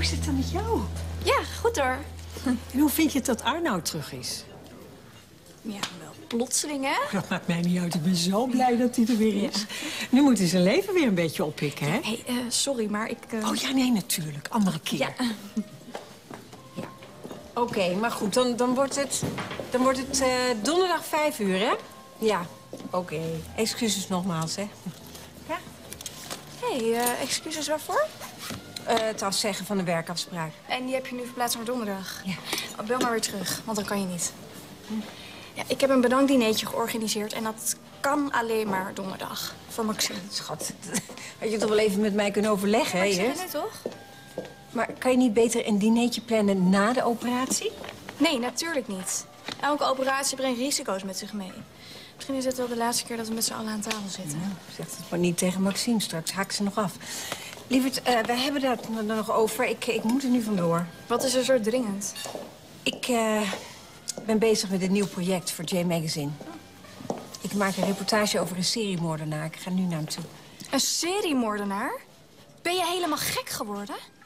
Hoe is het dan met jou? Ja, goed hoor. En hoe vind je het dat Arnoud terug is? Ja, wel plotseling, hè? Dat maakt mij niet uit. Ik ben zo blij dat hij er weer is. Nu moet hij zijn leven weer een beetje oppikken, hè? Hé, sorry, maar ik... Oh ja, nee, natuurlijk. Andere keer. Ja. Ja. Oké, maar goed, dan wordt het donderdag 5 uur, hè? Ja, oké. Excuses nogmaals, hè? Ja? Hé, excuses waarvoor? Het afzeggen van de werkafspraak. En die heb je nu verplaatst naar donderdag? Ja. Oh, bel maar weer terug, want dan kan je niet. Ja, ik heb een bedankdineetje georganiseerd en dat kan alleen maar donderdag. Voor Maxime. Schat, had je toch wel even met mij kunnen overleggen, hè? Maxime, nee, toch? Maar kan je niet beter een dinertje plannen na de operatie? Nee, natuurlijk niet. Elke operatie brengt risico's met zich mee. Misschien is het wel de laatste keer dat we met z'n allen aan tafel zitten. Ja, zeg het maar niet tegen Maxime, straks haakt ze nog af. Lieverd, wij hebben dat er nog over. Ik moet er nu vandoor. Wat is er zo dringend? Ik ben bezig met een nieuw project voor J-Magazine. Ik maak een reportage over een seriemoordenaar. Ik ga nu naar hem toe. Een seriemoordenaar? Ben je helemaal gek geworden?